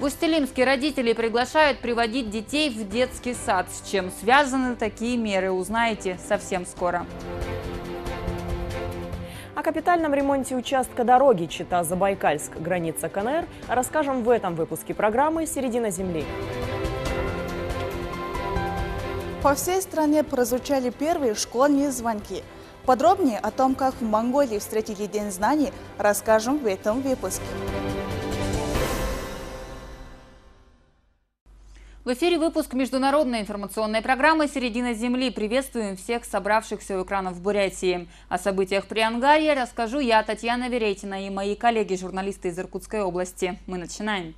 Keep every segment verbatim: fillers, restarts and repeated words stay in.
Усть-Илимске родители приглашают приводить детей в детский сад. С чем связаны такие меры, узнаете совсем скоро. О капитальном ремонте участка дороги Чита-Забайкальск, граница КНР, расскажем в этом выпуске программы «Середина земли». По всей стране прозвучали первые школьные звонки. Подробнее о том, как в Монголии встретили День знаний, расскажем в этом выпуске. В эфире выпуск международной информационной программы «Середина земли». Приветствуем всех собравшихся у экранов в Бурятии. О событиях Приангарья расскажу я, Татьяна Веретина, и мои коллеги-журналисты из Иркутской области. Мы начинаем.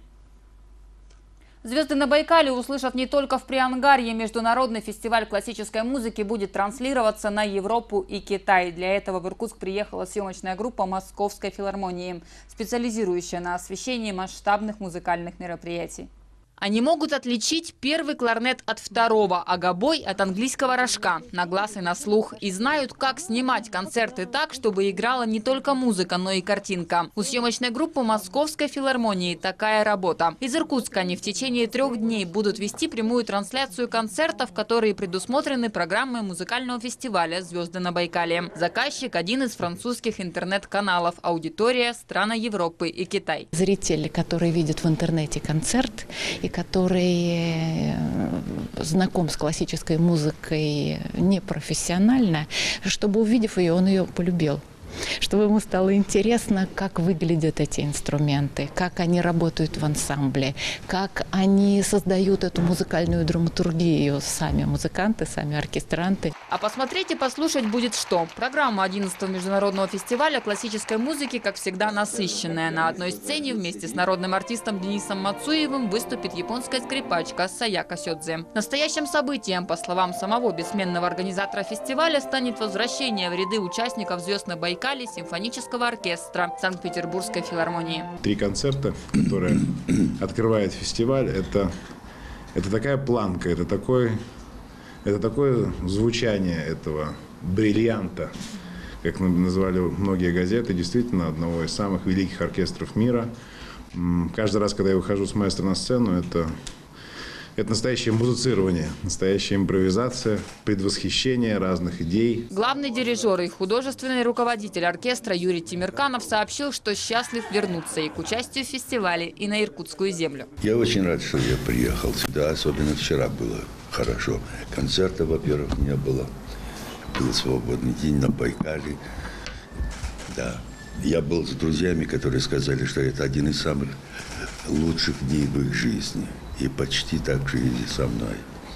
Звезды на Байкале услышат не только в Приангарье. Международный фестиваль классической музыки будет транслироваться на Европу и Китай. Для этого в Иркутск приехала съемочная группа Московской филармонии, специализирующая на освещении масштабных музыкальных мероприятий. Они могут отличить первый кларнет от второго, а гобой от английского рожка, на глаз и на слух. И знают, как снимать концерты так, чтобы играла не только музыка, но и картинка. У съемочной группы Московской филармонии такая работа. Из Иркутска они в течение трех дней будут вести прямую трансляцию концертов, которые предусмотрены программой музыкального фестиваля «Звезды на Байкале». Заказчик – один из французских интернет-каналов. Аудитория – страны Европы и Китай. Зрители, которые видят в интернете концерт, и который знаком с классической музыкой непрофессионально, чтобы, увидев ее, он ее полюбил. Чтобы ему стало интересно, как выглядят эти инструменты, как они работают в ансамбле, как они создают эту музыкальную драматургию, сами музыканты, сами оркестранты. А посмотреть и послушать будет что? Программа одиннадцатого международного фестиваля классической музыки, как всегда, насыщенная. На одной сцене вместе с народным артистом Денисом Мацуевым выступит японская скрипачка Саяка Сёдзе. Настоящим событием, по словам самого бессменного организатора фестиваля, станет возвращение в ряды участников «Звезд на Байкале» симфонического оркестра Санкт-Петербургской филармонии. Три концерта, которые открывает фестиваль, это, это такая планка, это такое, это такое звучание этого бриллианта, как называли многие газеты, действительно одного из самых великих оркестров мира. Каждый раз, когда я выхожу с маэстро на сцену, это... Это настоящее музицирование, настоящая импровизация, предвосхищение разных идей. Главный дирижер и художественный руководитель оркестра Юрий Тимирканов сообщил, что счастлив вернуться и к участию в фестивале, и на иркутскую землю. Я очень рад, что я приехал сюда, особенно вчера было хорошо. Концерта, во-первых, не было. Был свободный день на Байкале. Да. Я был с друзьями, которые сказали, что это один из самых лучших дней в их жизни. И почти так же и со мной.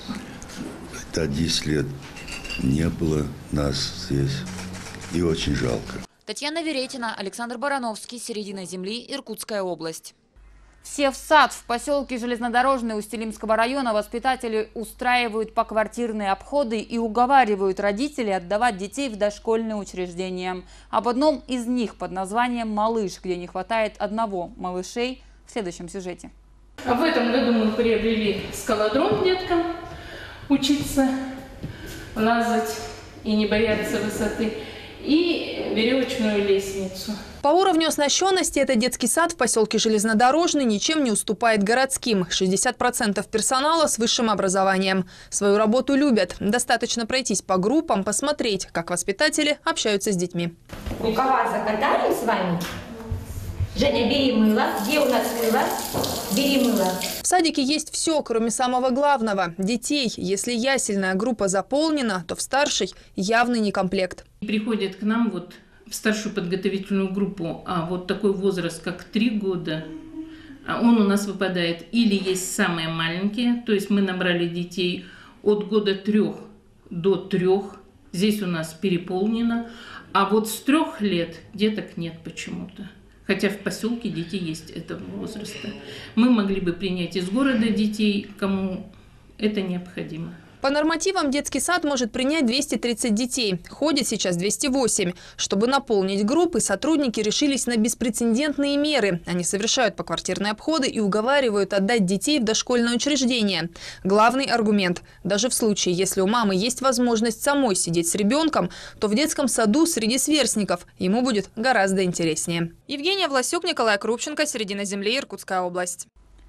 Это десять лет не было нас здесь. И очень жалко. Татьяна Веретина, Александр Барановский, «Середина земли», Иркутская область. Все в сад. В поселке Железнодорожный Усть-Илимского района воспитатели устраивают поквартирные обходы и уговаривают родителей отдавать детей в дошкольные учреждения. Об одном из них под названием «Малыш», где не хватает одного малышей, в следующем сюжете. А в этом году мы приобрели скалодром деткам, учиться лазать и не бояться высоты, и веревочную лестницу. По уровню оснащенности этот детский сад в поселке Железнодорожный ничем не уступает городским. шестьдесят процентов персонала с высшим образованием. Свою работу любят. Достаточно пройтись по группам, посмотреть, как воспитатели общаются с детьми. Рукава закатаем с вами. Женя, бери мыло. Где у нас мыло? Бери мыло. В садике есть все, кроме самого главного – детей. Если ясельная группа заполнена, то в старшей явный некомплект. Приходят к нам вот в старшую подготовительную группу, а вот такой возраст, как три года, он у нас выпадает. Или есть самые маленькие, то есть мы набрали детей от года трех до трех. Здесь у нас переполнено. А вот с трех лет деток нет почему-то. Хотя в поселке дети есть этого возраста. Мы могли бы принять из города детей, кому это необходимо. По нормативам детский сад может принять двести тридцать детей. Ходит сейчас двести восемь. Чтобы наполнить группы, сотрудники решились на беспрецедентные меры. Они совершают поквартирные обходы и уговаривают отдать детей в дошкольное учреждение. Главный аргумент – даже в случае, если у мамы есть возможность самой сидеть с ребенком, то в детском саду среди сверстников ему будет гораздо интереснее. Евгения Власюк, Николай Крупченко, «Середина земли», Иркутская область.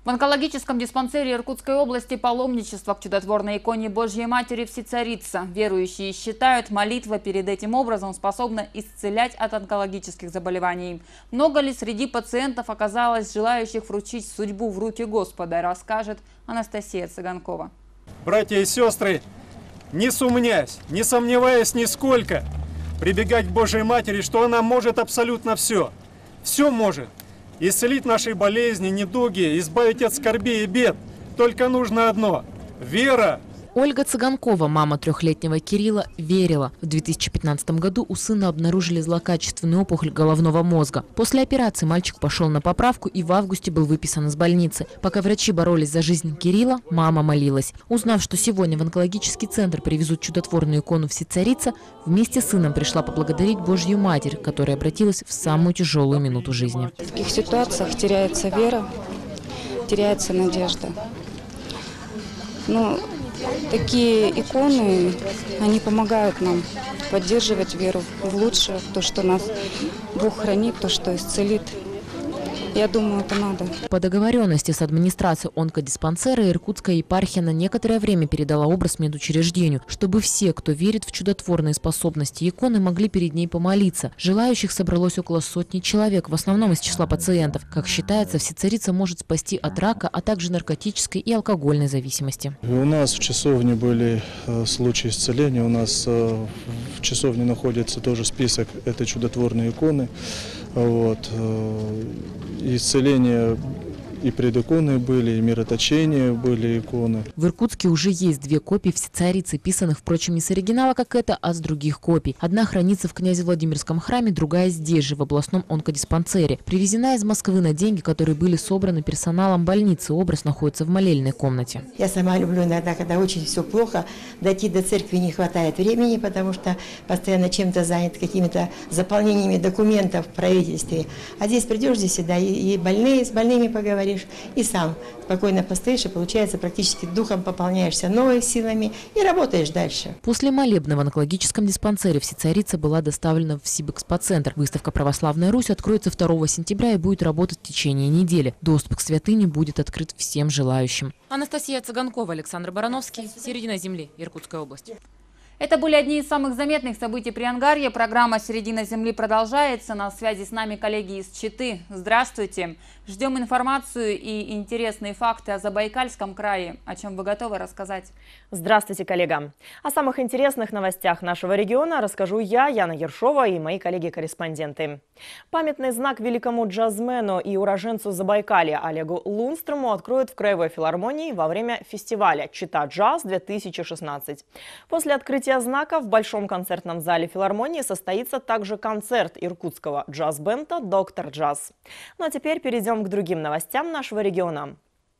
В онкологическом диспансере Иркутской области паломничество к чудотворной иконе Божьей Матери Всецарица. Верующие считают, молитва перед этим образом способна исцелять от онкологических заболеваний. Много ли среди пациентов оказалось желающих вручить судьбу в руки Господа, расскажет Анастасия Цыганкова. Братья и сестры, не сумнясь, не сомневаясь нисколько, прибегать к Божьей Матери, что она может абсолютно все. Все может. Исцелить наши болезни, недуги, избавить от скорби и бед. Только нужно одно – вера. Ольга Цыганкова, мама трехлетнего Кирилла, верила. В две тысячи пятнадцатом году у сына обнаружили злокачественную опухоль головного мозга. После операции мальчик пошел на поправку и в августе был выписан из больницы. Пока врачи боролись за жизнь Кирилла, мама молилась. Узнав, что сегодня в онкологический центр привезут чудотворную икону Всецарица, вместе с сыном пришла поблагодарить Божью Матерь, которая обратилась в самую тяжелую минуту жизни. В таких ситуациях теряется вера, теряется надежда. Ну, такие иконы, они помогают нам поддерживать веру в лучшее, в то, что нас Бог хранит, то, что исцелит. Я думаю, это надо. По договоренности с администрацией онкодиспансера Иркутская епархия на некоторое время передала образ медучреждению, чтобы все, кто верит в чудотворные способности иконы, могли перед ней помолиться. Желающих собралось около сотни человек, в основном из числа пациентов. Как считается, Всецарица может спасти от рака, а также наркотической и алкогольной зависимости. У нас в часовне были э, случаи исцеления. У нас э, в часовне находится тоже список этой чудотворной иконы. Вот. Исцеления и пред иконой были, и мироточения были иконы. В Иркутске уже есть две копии Всецарицы, писанных, впрочем, не с оригинала, как это, а с других копий. Одна хранится в князе Владимирском храме, другая здесь же, в областном онкодиспансере. Привезена из Москвы на деньги, которые были собраны персоналом больницы. Образ находится в молельной комнате. Я сама люблю иногда, когда очень все плохо, дойти до церкви не хватает времени, потому что постоянно чем-то занят, какими-то заполнениями документов в правительстве. А здесь придешь здесь всегда, и больные, с больными поговоришь, и сам спокойно постоишь, и получается практически духом пополняешься новыми силами и работаешь дальше. После молебна в онкологическом диспансере Всецарица была доставлена в Сибэкспоцентр. Выставка «Православная Русь» откроется второго сентября и будет работать в течение недели. Доступ к святыне будет открыт всем желающим. Анастасия Цыганкова, Александр Барановский. Середина земли. Иркутская область. Это были одни из самых заметных событий Приангарья. Программа «Середина земли» продолжается. На связи с нами коллеги из Читы. Здравствуйте. Ждем информацию и интересные факты о Забайкальском крае. О чем вы готовы рассказать? Здравствуйте, коллега. О самых интересных новостях нашего региона расскажу я, Яна Ершова, и мои коллеги-корреспонденты. Памятный знак великому джазмену и уроженцу Забайкалья Олегу Лунстрому откроют в Краевой филармонии во время фестиваля «Чита-джаз-две тысячи шестнадцать». После открытия знака в Большом концертном зале филармонии состоится также концерт иркутского джаз-бенда «Доктор Джаз». Ну а теперь перейдем к другим новостям нашего региона.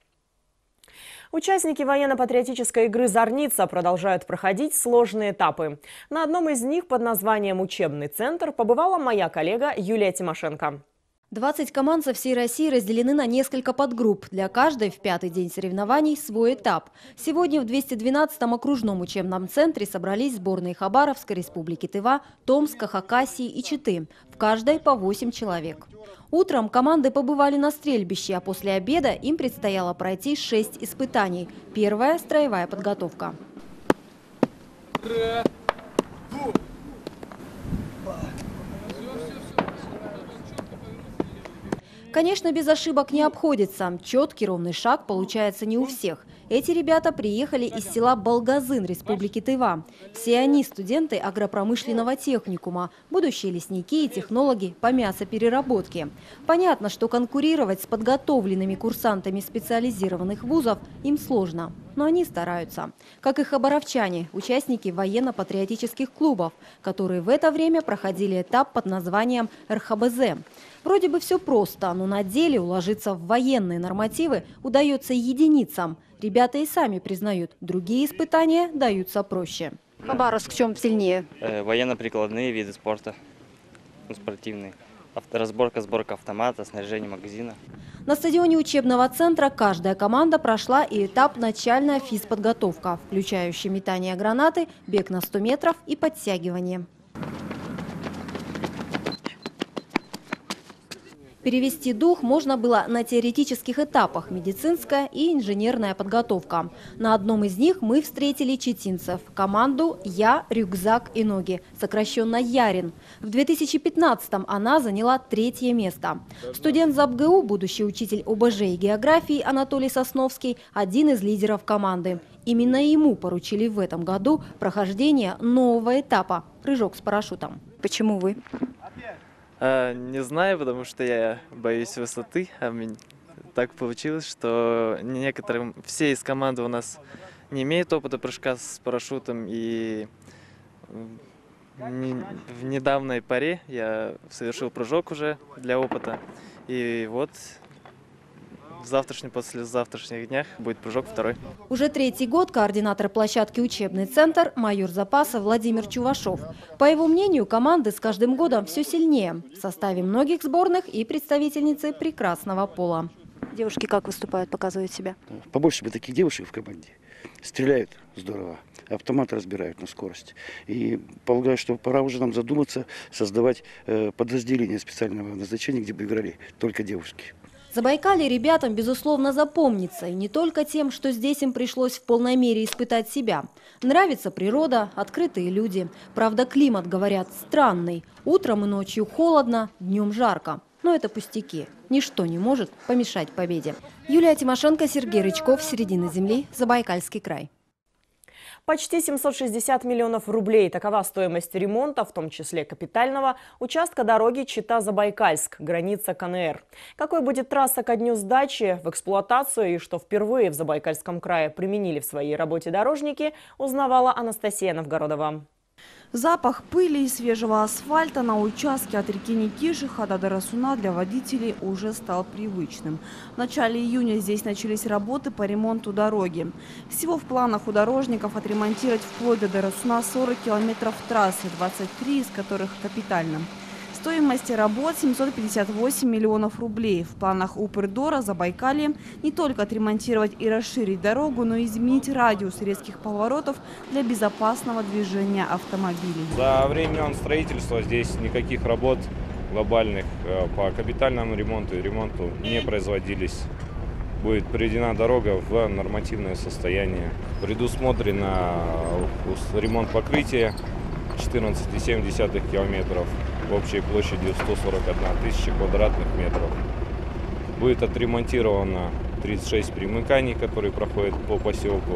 Участники военно-патриотической игры «Зорница» продолжают проходить сложные этапы. На одном из них под названием «Учебный центр» побывала моя коллега Юлия Тимошенко. двадцать команд со всей России разделены на несколько подгрупп. Для каждой в пятый день соревнований свой этап. Сегодня в двести двенадцатом окружном учебном центре собрались сборные Хабаровской, Республики Тыва, Томска, Хакасии и Читы. В каждой по восемь человек. Утром команды побывали на стрельбище, а после обеда им предстояло пройти шесть испытаний. Первая – строевая подготовка. Конечно, без ошибок не обходится. Четкий ровный шаг получается не у всех. Эти ребята приехали из села Болгазын, Республики Тыва. Все они студенты агропромышленного техникума, будущие лесники и технологи по мясопереработке. Понятно, что конкурировать с подготовленными курсантами специализированных вузов им сложно. Но они стараются. Как и хабаровчане, участники военно-патриотических клубов, которые в это время проходили этап под названием эр ха бэ зэ. Вроде бы все просто, но на деле уложиться в военные нормативы удается единицам. Ребята и сами признают, другие испытания даются проще. Хабаровск в чем сильнее? Э, военно-прикладные виды спорта, ну, спортивные. Авторазборка, сборка автомата, снаряжение магазина. На стадионе учебного центра каждая команда прошла и этап начальная физподготовка, включающий метание гранаты, бег на сто метров и подтягивание. Перевести дух можно было на теоретических этапах – медицинская и инженерная подготовка. На одном из них мы встретили читинцев – команду «Я, рюкзак и ноги», сокращенно «Ярин». В две тысячи пятнадцатом она заняла третье место. Студент ЗАПГУ, будущий учитель ОБЖ и географии Анатолий Сосновский – один из лидеров команды. Именно ему поручили в этом году прохождение нового этапа – прыжок с парашютом. Почему вы? А, не знаю, потому что я боюсь высоты. А так получилось, что некоторые, все из команды у нас не имеют опыта прыжка с парашютом. И в недавней поре я совершил прыжок уже для опыта. И вот в завтрашних, послезавтрашних днях будет прыжок второй. Уже третий год координатор площадки «Учебный центр» майор запаса Владимир Чувашов. По его мнению, команды с каждым годом все сильнее. В составе многих сборных и представительницы прекрасного пола. Девушки как выступают, показывают себя? Побольше бы таких девушек в команде. Стреляют здорово, автоматы разбирают на скорость. И полагаю, что пора уже нам задуматься, создавать э, подразделения специального назначения, где бы играли только девушки. Забайкалье ребятам, безусловно, запомнится. И не только тем, что здесь им пришлось в полной мере испытать себя. Нравится природа, открытые люди. Правда, климат, говорят, странный. Утром и ночью холодно, днем жарко. Но это пустяки. Ничто не может помешать победе. Юлия Тимошенко, Сергей Рычков, «Середина земли», Забайкальский край. Почти семьсот шестьдесят миллионов рублей – такова стоимость ремонта, в том числе капитального, участка дороги Чита-Забайкальск, граница ка эн эр. Какой будет трасса ко дню сдачи в эксплуатацию и что впервые в Забайкальском крае применили в своей работе дорожники, узнавала Анастасия Новгородова. Запах пыли и свежего асфальта на участке от реки Никишиха до Дарасуна для водителей уже стал привычным. В начале июня здесь начались работы по ремонту дороги. Всего в планах у дорожников отремонтировать вплоть до Дарасуна сорок километров трассы, двадцать три из которых капитально. Стоимость работ семьсот пятьдесят восемь миллионов рублей. В планах Упрдора Забайкалье не только отремонтировать и расширить дорогу, но и изменить радиус резких поворотов для безопасного движения автомобилей. За время строительства здесь никаких работ глобальных по капитальному ремонту и ремонту не производились. Будет приведена дорога в нормативное состояние. Предусмотрено ремонт покрытия четырнадцать целых семь десятых километров. Общей площадью сто сорок одна тысяча квадратных метров. Будет отремонтировано тридцать шесть примыканий, которые проходят по поселку.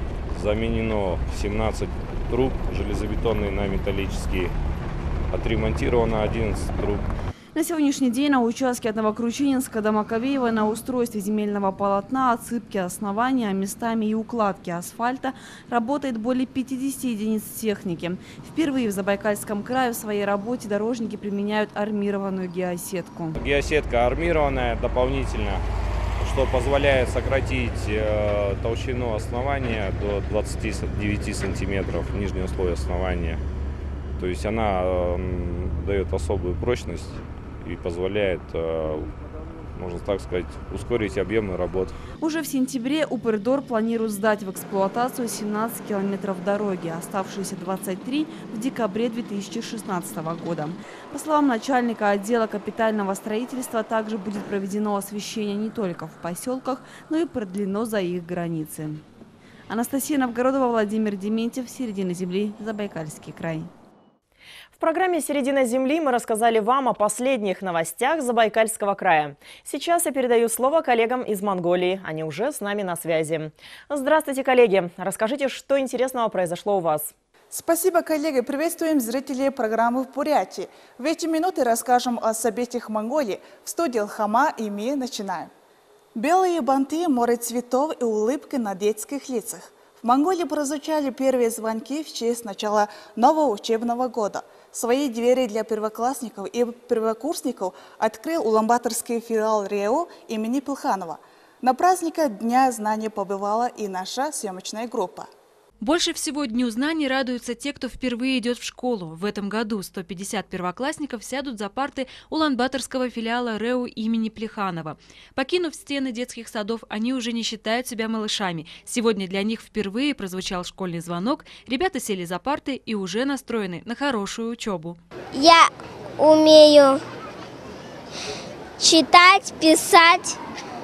Заменено семнадцать труб железобетонные на металлические. Отремонтировано одиннадцать труб. На сегодняшний день на участке от Новокручининска до Маковеева на устройстве земельного полотна, отсыпки основания, местами и укладки асфальта работает более пятидесяти единиц техники. Впервые в Забайкальском крае в своей работе дорожники применяют армированную геосетку. Геосетка армированная дополнительно, что позволяет сократить э, толщину основания до двадцати девяти сантиметров нижнего слоя основания. То есть она э, дает особую прочность и позволяет, можно так сказать, ускорить объемы работ. Уже в сентябре Упрдор планирует сдать в эксплуатацию семнадцать километров дороги, оставшиеся двадцать три в декабре две тысячи шестнадцатого года. По словам начальника отдела капитального строительства, также будет проведено освещение не только в поселках, но и продлено за их границы. Анастасия Новгородова, Владимир Дементьев, «Середина земли», Забайкальский край. В программе «Середина земли» мы рассказали вам о последних новостях Забайкальского края. Сейчас я передаю слово коллегам из Монголии. Они уже с нами на связи. Здравствуйте, коллеги. Расскажите, что интересного произошло у вас. Спасибо, коллеги. Приветствуем зрителей программы «В Бурятии». В эти минуты расскажем о событиях Монголии. В студии Алхама, и мы начинаем. Белые банты, море цветов и улыбки на детских лицах. В Монголии прозвучали первые звонки в честь начала нового учебного года. Свои двери для первоклассников и первокурсников открыл Улан-Баторский филиал РЭО имени Плеханова. На празднике Дня знаний побывала и наша съемочная группа. Больше всего Дню знаний радуются те, кто впервые идет в школу. В этом году сто пятьдесят первоклассников сядут за парты Улан-Баторского филиала РЭО имени Плеханова. Покинув стены детских садов, они уже не считают себя малышами. Сегодня для них впервые прозвучал школьный звонок, ребята сели за парты и уже настроены на хорошую учебу. Я умею читать, писать.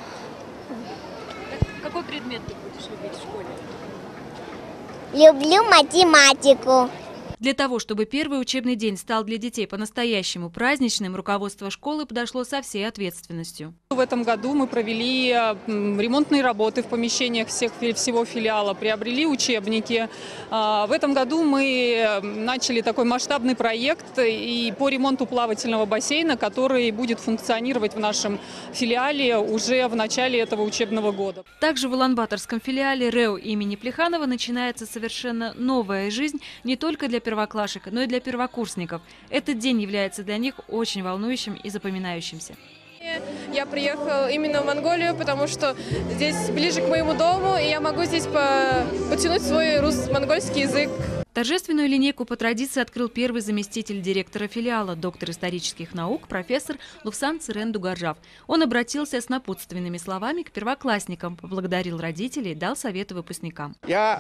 Какой предмет ты будешь любить в школе? Люблю математику. Для того, чтобы первый учебный день стал для детей по-настоящему праздничным, руководство школы подошло со всей ответственностью. В этом году мы провели ремонтные работы в помещениях всех, всего филиала, приобрели учебники. В этом году мы начали такой масштабный проект и по ремонту плавательного бассейна, который будет функционировать в нашем филиале уже в начале этого учебного года. Также в Улан-Баторском филиале РЭУ имени Плеханова начинается совершенно новая жизнь не только для первоклашек, но и для первокурсников. Этот день является для них очень волнующим и запоминающимся. Я приехала именно в Монголию, потому что здесь ближе к моему дому, и я могу здесь потянуть свой русско-монгольский язык. Торжественную линейку по традиции открыл первый заместитель директора филиала, доктор исторических наук, профессор Лувсан Цирен Дугаржав. Он обратился с напутственными словами к первоклассникам, поблагодарил родителей, дал советы выпускникам. Я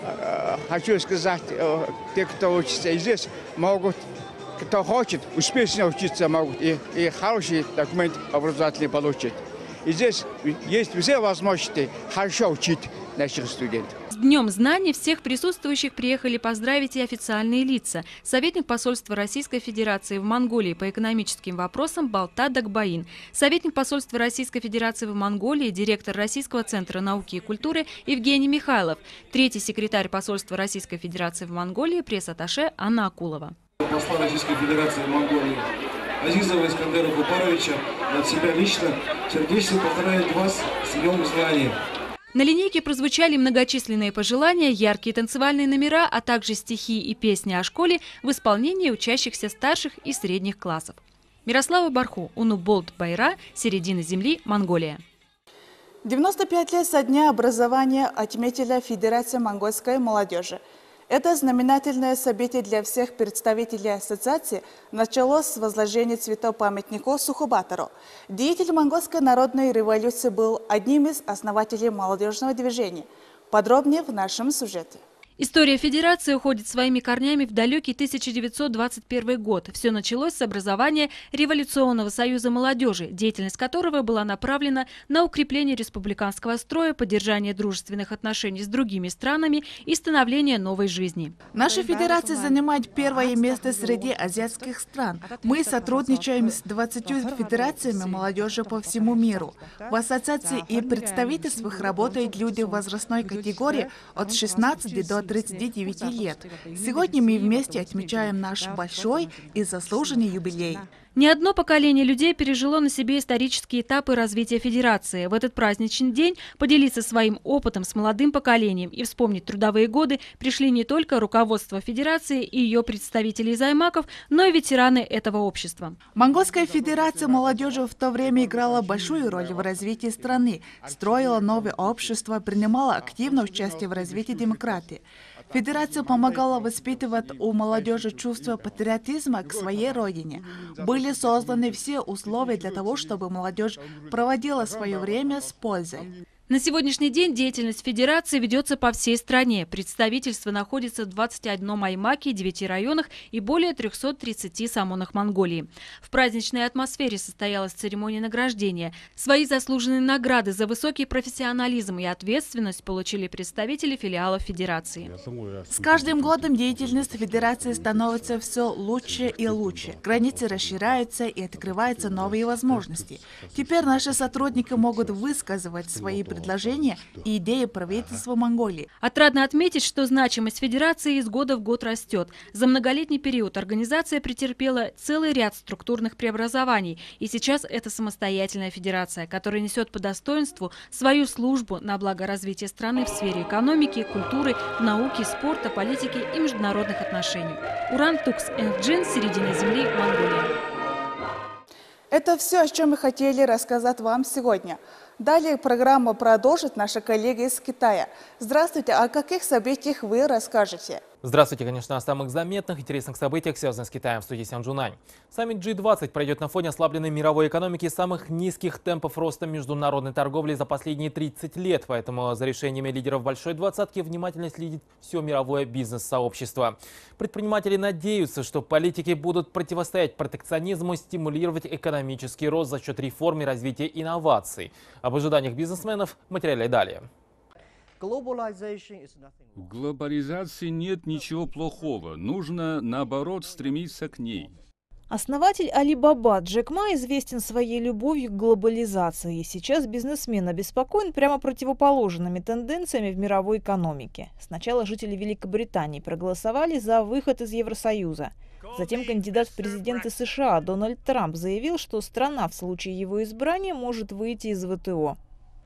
э, хочу сказать, э, те, кто учится здесь, могут, кто хочет, успешно учиться могут и, и хороший документ образовательный получить. И здесь есть все возможности хорошо учить наших студентов. С Днем знаний всех присутствующих приехали поздравить и официальные лица. Советник посольства Российской Федерации в Монголии по экономическим вопросам Балта Дагбаин, советник посольства Российской Федерации в Монголии, директор Российского центра науки и культуры Евгений Михайлов, третий секретарь посольства Российской Федерации в Монголии, пресс-атташе Анна Акулова. Посла Российской Федерации в Монголии Азизова Искандера Купаровича от себя лично сердечно поздравить вас с Днем знаний. На линейке прозвучали многочисленные пожелания, яркие танцевальные номера, а также стихи и песни о школе в исполнении учащихся старших и средних классов. Мирослава Барху, Унуболт Байра, середина земли, Монголия. девяносто пять лет со дня образования отметила Федерация монгольской молодежи. Это знаменательное событие для всех представителей ассоциации началось с возложения цветов памятнику Сухобатору. Деятель монгольской народной революции был одним из основателей молодежного движения. Подробнее в нашем сюжете. История Федерации уходит своими корнями в далекий тысяча девятьсот двадцать первый год. Все началось с образования Революционного союза молодежи, деятельность которого была направлена на укрепление республиканского строя, поддержание дружественных отношений с другими странами и становление новой жизни. Наша федерация занимает первое место среди азиатских стран. Мы сотрудничаем с двадцатью федерациями молодежи по всему миру. В ассоциации и представительствах работают люди в возрастной категории от шестнадцати до тридцати девяти лет. Сегодня мы вместе отмечаем наш большой и заслуженный юбилей. Не одно поколение людей пережило на себе исторические этапы развития Федерации. В этот праздничный день поделиться своим опытом с молодым поколением и вспомнить трудовые годы пришли не только руководство Федерации и ее представители займаков, но и ветераны этого общества. Монгольская Федерация молодежи в то время играла большую роль в развитии страны, строила новое общество, принимала активное участие в развитии демократии. Федерация помогала воспитывать у молодежи чувство патриотизма к своей родине. Были созданы все условия для того, чтобы молодежь проводила свое время с пользой. На сегодняшний день деятельность Федерации ведется по всей стране. Представительство находится в двадцати одном аймаке, девяти районах и более трёхсот тридцати самонах Монголии. В праздничной атмосфере состоялась церемония награждения. Свои заслуженные награды за высокий профессионализм и ответственность получили представители филиалов Федерации. С каждым годом деятельность Федерации становится все лучше и лучше. Границы расширяются и открываются новые возможности. Теперь наши сотрудники могут высказывать свои предложения и идеи правительства Монголии. Отрадно отметить, что значимость Федерации из года в год растет. За многолетний период организация претерпела целый ряд структурных преобразований. И сейчас это самостоятельная федерация, которая несет по достоинству свою службу на благо развития страны в сфере экономики, культуры, науки, спорта, политики и международных отношений. Уран Тукс Энджин, середина земли, Монголия. Это все, о чем мы хотели рассказать вам сегодня. Далее программу продолжит наша коллега из Китая. Здравствуйте, о каких событиях вы расскажете? Здравствуйте, конечно, о самых заметных, интересных событиях, связанных с Китаем, в студии Сян Джунань. Саммит джи двадцать пройдет на фоне ослабленной мировой экономики и самых низких темпов роста международной торговли за последние тридцать лет. Поэтому за решениями лидеров Большой двадцатки внимательно следит все мировое бизнес-сообщество. Предприниматели надеются, что политики будут противостоять протекционизму и стимулировать экономический рост за счет реформ и развития инноваций. Об ожиданиях бизнесменов в материале далее. В глобализации нет ничего плохого. Нужно, наоборот, стремиться к ней. Основатель Alibaba Джек Ма известен своей любовью к глобализации. Сейчас бизнесмен обеспокоен прямо противоположными тенденциями в мировой экономике. Сначала жители Великобритании проголосовали за выход из Евросоюза. Затем кандидат в президенты США Дональд Трамп заявил, что страна в случае его избрания может выйти из вэ тэ о.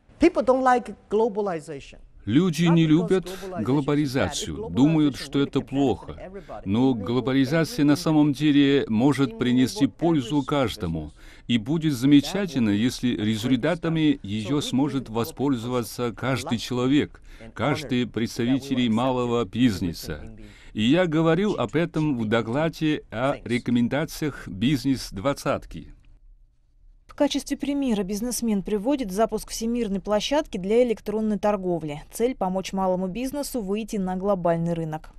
Люди не любят глобализацию, думают, что это плохо. Но глобализация на самом деле может принести пользу каждому. И будет замечательно, если результатами ее сможет воспользоваться каждый человек, каждый представитель малого бизнеса. И я говорил об этом в докладе о рекомендациях бизнес-двадцатки. В качестве примера бизнесмен приводит запуск всемирной площадки для электронной торговли. Цель – помочь малому бизнесу выйти на глобальный рынок.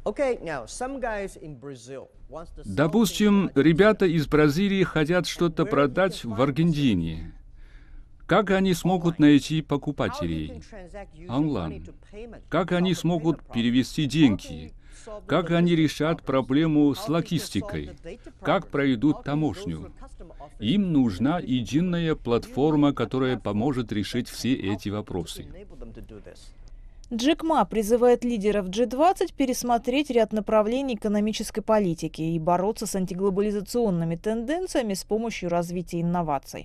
Допустим, ребята из Бразилии хотят что-то продать в Аргентине. Как они смогут найти покупателей? Онлайн. Как они смогут перевести деньги? Как они решат проблему с логистикой? Как пройдут таможню? Им нужна единая платформа, которая поможет решить все эти вопросы. Джек Ма призывает лидеров джи двадцать пересмотреть ряд направлений экономической политики и бороться с антиглобализационными тенденциями с помощью развития инноваций.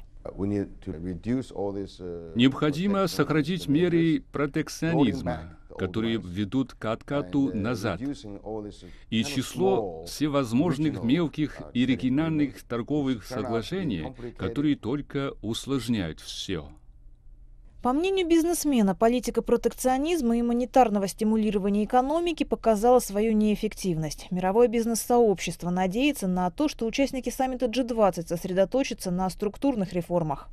Необходимо сократить меры протекционизма, которые ведут к откату назад, и число всевозможных мелких и региональных торговых соглашений, которые только усложняют все. По мнению бизнесмена, политика протекционизма и монетарного стимулирования экономики показала свою неэффективность. Мировое бизнес-сообщество надеется на то, что участники саммита джи двадцать сосредоточатся на структурных реформах.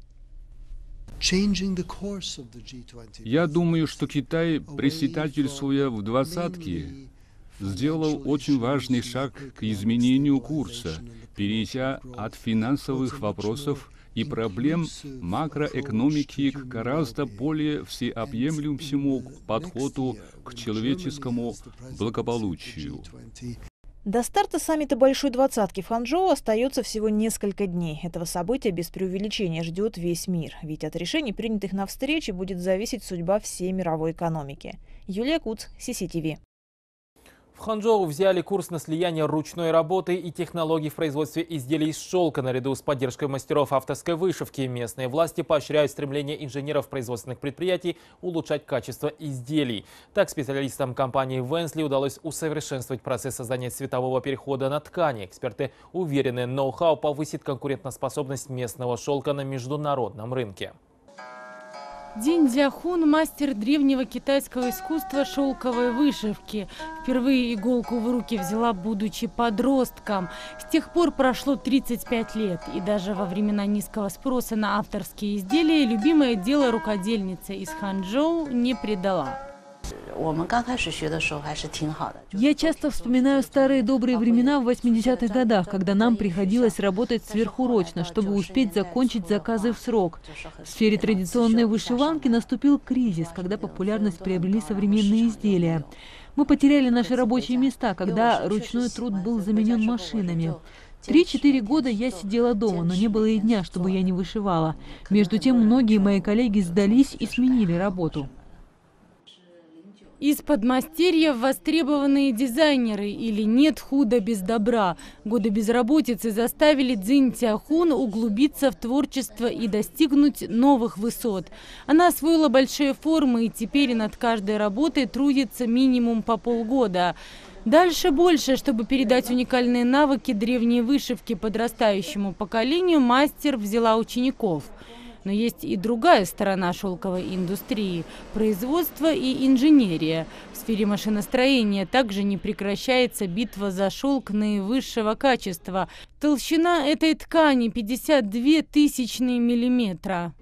Я думаю, что Китай, председательствуя в двадцатке, сделал очень важный шаг к изменению курса, перейдя от финансовых вопросов и проблем макроэкономики к гораздо более всеобъемлющему подходу к человеческому благополучию. До старта саммита Большой двадцатки в Ханчжоу остается всего несколько дней. Этого события без преувеличения ждет весь мир. Ведь от решений, принятых на встрече, будет зависеть судьба всей мировой экономики. Юлия Куц, си си ти ви. В Ханчжоу взяли курс на слияние ручной работы и технологий в производстве изделий из шелка наряду с поддержкой мастеров авторской вышивки. Местные власти поощряют стремление инженеров производственных предприятий улучшать качество изделий. Так, специалистам компании Венсли удалось усовершенствовать процесс создания цветового перехода на ткани. Эксперты уверены, ноу-хау повысит конкурентоспособность местного шелка на международном рынке. Дин Дзяхун – мастер древнего китайского искусства шелковой вышивки. Впервые иголку в руки взяла, будучи подростком. С тех пор прошло тридцать пять лет. И даже во времена низкого спроса на авторские изделия любимое дело рукодельница из Ханчжоу не предала. Я часто вспоминаю старые добрые времена в восьмидесятых годах, когда нам приходилось работать сверхурочно, чтобы успеть закончить заказы в срок. В сфере традиционной вышиванки наступил кризис, когда популярность приобрели современные изделия. Мы потеряли наши рабочие места, когда ручной труд был заменен машинами. Три-четыре года я сидела дома, но не было и дня, чтобы я не вышивала. Между тем, многие мои коллеги сдались и сменили работу. Из подмастерья востребованные дизайнеры или нет худа без добра. Годы безработицы заставили Цзинь Цяхун углубиться в творчество и достигнуть новых высот. Она освоила большие формы и теперь над каждой работой трудится минимум по полгода. Дальше больше, чтобы передать уникальные навыки древней вышивки подрастающему поколению, мастер взяла учеников. Но есть и другая сторона шелковой индустрии – производство и инженерия. В сфере машиностроения также не прекращается битва за шелк наивысшего качества. Толщина этой ткани – пятьдесят две тысячные миллиметра.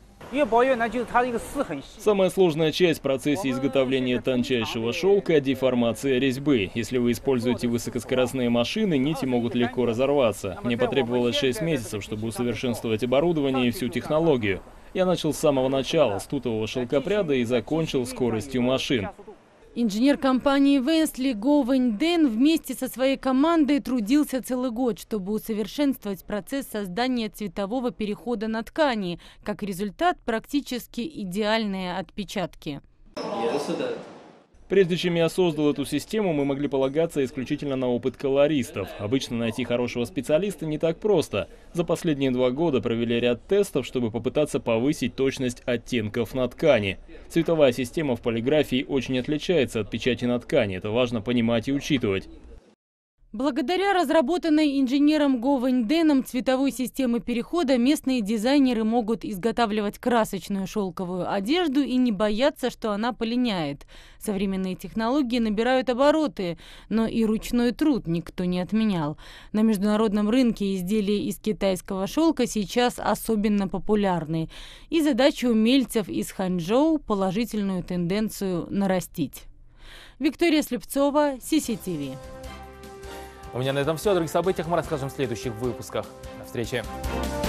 Самая сложная часть в процессе изготовления тончайшего шелка – деформация резьбы. Если вы используете высокоскоростные машины, нити могут легко разорваться. Мне потребовалось шесть месяцев, чтобы усовершенствовать оборудование и всю технологию. Я начал с самого начала, с тутового шелкопряда, и закончил скоростью машин. Инженер компании Венсли Го Вэнь Дэн вместе со своей командой трудился целый год, чтобы усовершенствовать процесс создания цветового перехода на ткани. Как результат, практически идеальные отпечатки. Прежде чем я создал эту систему, мы могли полагаться исключительно на опыт колористов. Обычно найти хорошего специалиста не так просто. За последние два года провели ряд тестов, чтобы попытаться повысить точность оттенков на ткани. Цветовая система в полиграфии очень отличается от печати на ткани. Это важно понимать и учитывать. Благодаря разработанной инженером Го Вэнь Дэном цветовой системы перехода местные дизайнеры могут изготавливать красочную шелковую одежду и не бояться, что она полиняет. Современные технологии набирают обороты, но и ручной труд никто не отменял. На международном рынке изделия из китайского шелка сейчас особенно популярны. И задача умельцев из Ханчжоу – положительную тенденцию нарастить. Виктория Слепцова, Си Си Ти Ви. У меня на этом все. О других событиях мы расскажем в следующих выпусках. До встречи.